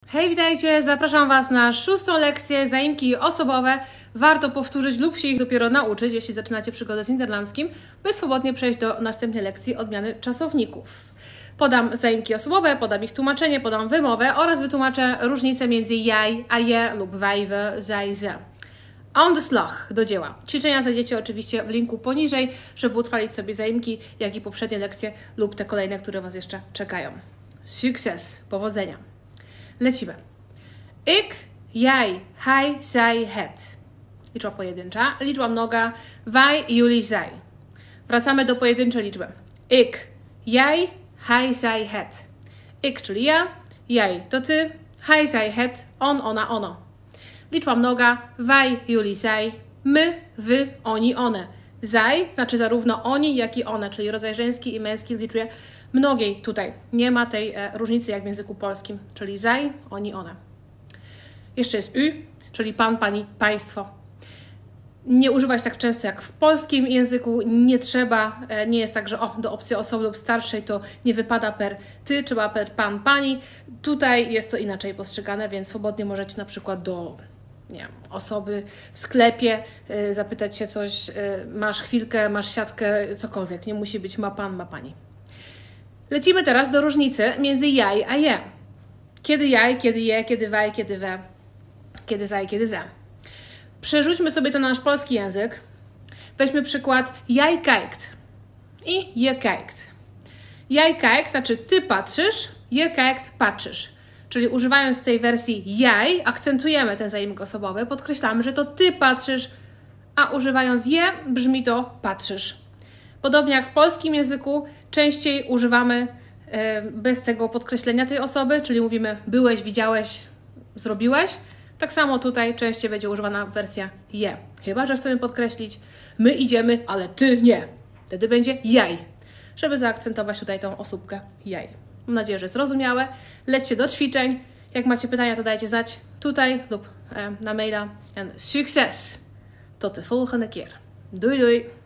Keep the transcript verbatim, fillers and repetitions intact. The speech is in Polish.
Hej, witajcie! Zapraszam Was na szóstą lekcję zaimki osobowe. Warto powtórzyć lub się ich dopiero nauczyć, jeśli zaczynacie przygodę z niderlandzkim, by swobodnie przejść do następnej lekcji odmiany czasowników. Podam zaimki osobowe, podam ich tłumaczenie, podam wymowę oraz wytłumaczę różnicę między jij a je lub wij, we, zij, ze. On the slag, do dzieła. Ćwiczenia znajdziecie oczywiście w linku poniżej, żeby utrwalić sobie zaimki, jak i poprzednie lekcje lub te kolejne, które Was jeszcze czekają. Sukces, powodzenia. Lecimy. Ik, jij, hij, zij, het. Liczba pojedyncza. Liczba mnoga. Wij, jullie, zij. Wracamy do pojedynczej liczby. Ik, jij, hij, zij, het. Ik, czyli ja. Jij, to ty. Hij, zij, het. On, ona, ono. Liczba mnoga. Wij, jullie, zij. My, wy, oni, one. Zij znaczy zarówno oni, jak i one, czyli rodzaj żeński i męski w liczbie mnogiej tutaj. Nie ma tej e, różnicy jak w języku polskim, czyli zij, oni, one. Jeszcze jest u, czyli pan, pani, państwo. Nie używać tak często jak w polskim języku, nie trzeba, e, nie jest tak, że o, do opcji osoby lub starszej to nie wypada per ty, trzeba per pan, pani. Tutaj jest to inaczej postrzegane, więc swobodnie możecie na przykład do nie wiem, osoby w sklepie e, zapytać się coś, e, masz chwilkę, masz siatkę, cokolwiek. Nie musi być ma pan, ma pani. Lecimy teraz do różnicy między jij a je. Kiedy jij, kiedy je, kiedy wij, kiedy we, kiedy zij, kiedy ze. Przerzućmy sobie to na nasz polski język. Weźmy przykład jij kijkt i je kijkt. Jij kijkt znaczy ty patrzysz, je kijkt patrzysz. Czyli używając tej wersji jij akcentujemy ten zaimek osobowy, podkreślamy, że to ty patrzysz, a używając je brzmi to patrzysz. Podobnie jak w polskim języku częściej używamy e, bez tego podkreślenia tej osoby, czyli mówimy byłeś, widziałeś, zrobiłeś. Tak samo tutaj częściej będzie używana wersja je. Chyba że chcemy podkreślić my idziemy, ale ty nie. Wtedy będzie jij, żeby zaakcentować tutaj tą osóbkę jej. Mam nadzieję, że zrozumiałe. Lećcie do ćwiczeń. Jak macie pytania, to dajcie znać tutaj lub e, na maila. En succes! Tot de volgende keer. Doei doei!